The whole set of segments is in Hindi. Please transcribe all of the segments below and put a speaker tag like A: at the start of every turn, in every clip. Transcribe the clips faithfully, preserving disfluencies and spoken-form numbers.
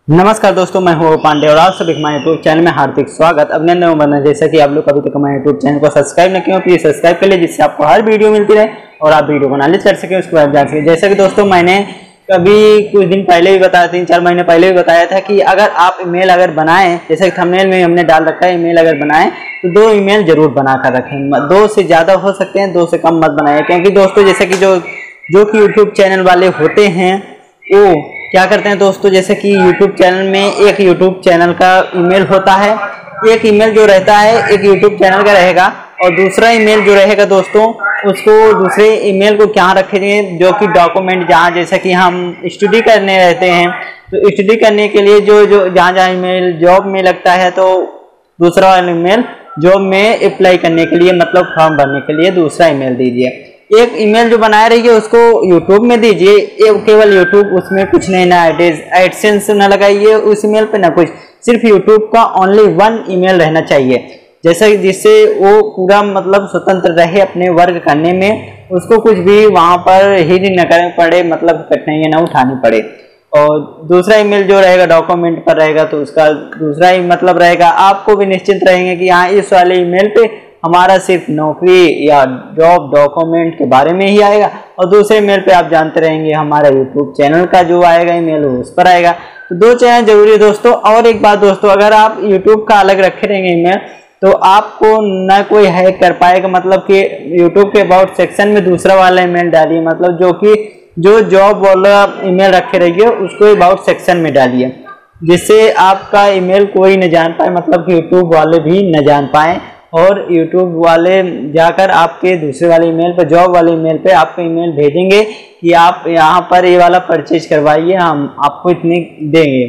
A: नमस्कार दोस्तों, मैं हूँ पांडे और आप सभी हमारे यूट्यूब चैनल में हार्दिक स्वागत। अभिनंदन बना जैसा कि आप लोग कभी तक हमारे यूट्यूब चैनल को सब्सक्राइब न किए हो, प्लीज सब्सक्राइब कर ले जिससे आपको हर वीडियो मिलती रहे और आप वीडियो को नॉलेज कर सके, उसके बाद जान सके। जैसा कि दोस्तों मैंने कभी कुछ दिन पहले भी बताया, तीन चार महीने पहले भी बताया था कि अगर आप ईमेल अगर बनाएं, जैसे कि थंबनेल में हमने डाल रखा है, ईमेल अगर बनाएं तो दो ईमेल जरूर बना कर रखें। दो से ज़्यादा हो सकते हैं, दो से कम मत बनाएं, क्योंकि दोस्तों जैसे कि जो जो कि यूट्यूब चैनल वाले होते हैं वो क्या करते हैं दोस्तों, जैसे कि यूट्यूब चैनल में एक यूट्यूब चैनल का ईमेल होता है, एक ईमेल जो रहता है एक यूट्यूब चैनल का रहेगा और दूसरा ईमेल जो रहेगा दोस्तों उसको दूसरे ईमेल को क्या रखेंगे जो कि डॉक्यूमेंट, जहाँ जैसे कि हम स्टडी करने रहते हैं तो स्टडी करने के लिए जो जो जहाँ जहाँ ईमेल जॉब में लगता है तो दूसरा वाला ईमेल जॉब में अप्लाई करने के लिए, मतलब फॉर्म भरने के लिए दूसरा ईमेल दीजिए। एक ईमेल जो बनाए रहिए उसको यूट्यूब में दीजिए, केवल यूट्यूब, उसमें कुछ नहीं ना एडसेंस ना लगाइए उस ईमेल पे ना कुछ, सिर्फ यूट्यूब का ओनली वन ईमेल रहना चाहिए, जैसे जिससे वो पूरा मतलब स्वतंत्र रहे अपने वर्क करने में, उसको कुछ भी वहाँ पर हिट न करना पड़े, मतलब कठिनाइयाँ ना उठानी पड़े। और दूसरा ईमेल जो रहेगा डॉक्यूमेंट पर रहेगा तो उसका दूसरा ही मतलब रहेगा, आपको भी निश्चिंत रहेंगे कि हाँ इस वाले ईमेल पे हमारा सिर्फ नौकरी या जॉब डॉक्यूमेंट के बारे में ही आएगा, और दूसरे ईमेल पे आप जानते रहेंगे हमारा यूट्यूब चैनल का जो आएगा ईमेल उस पर आएगा। तो दो चैनल जरूरी है दोस्तों। और एक बात दोस्तों, अगर आप यूट्यूब का अलग रखे रहेंगे ईमेल तो आपको न कोई हैक कर पाएगा, मतलब कि यूट्यूब के अबाउट सेक्शन में दूसरा वाला ईमेल डालिए, मतलब जो कि जो जॉब वाला ईमेल रखे रहिए उसको अबाउट सेक्शन में डालिए, जिससे आपका ईमेल कोई न जान पाए, मतलब कि यूट्यूब वाले भी न जान पाए, और यूट्यूब वाले जाकर आपके दूसरे वाले ईमेल पर, जॉब वाले ईमेल पे आपको ईमेल भेजेंगे कि आप यहाँ पर ये वाला परचेज करवाइए, हम आपको इतने देंगे।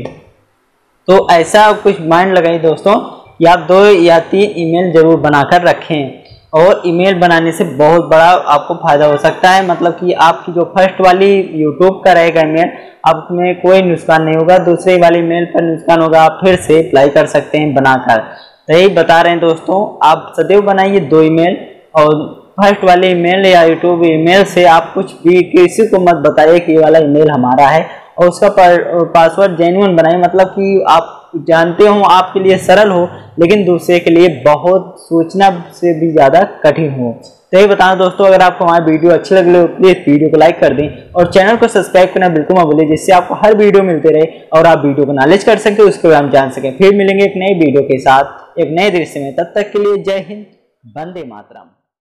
A: तो ऐसा कुछ माइंड लगाइए दोस्तों कि आप दो या तीन ईमेल जरूर बनाकर रखें, और ईमेल बनाने से बहुत बड़ा आपको फायदा हो सकता है, मतलब कि आपकी जो फर्स्ट वाली यूट्यूब का रहेगा ईमेल, आप में कोई नुकसान नहीं होगा, दूसरे वाले ईमेल पर नुकसान होगा, आप फिर से अप्लाई कर सकते हैं बनाकर। तो यही बता रहे हैं दोस्तों, आप सदैव बनाइए दो ईमेल, और फर्स्ट वाले ईमेल या यूट्यूब ईमेल से आप कुछ भी किसी को मत बताइए कि ये वाला ईमेल हमारा है, और उसका पासवर्ड जेन्युइन बनाइए, मतलब कि आप जानते हो आपके लिए सरल हो लेकिन दूसरे के लिए बहुत सोचना से भी ज़्यादा कठिन हो। तो ये बताना दोस्तों, अगर आपको हमारी वीडियो अच्छी लग रही हो प्लीज़ वीडियो को लाइक कर दें और चैनल को सब्सक्राइब करना बिल्कुल मत भूलिए, जिससे आपको हर वीडियो मिलते रहे और आप वीडियो को नॉलेज कर सकें, उसको हम जान सकें। फिर मिलेंगे एक नई वीडियो के साथ एक नए दृश्य में, तब तक के लिए जय हिंद, वंदे मातरम।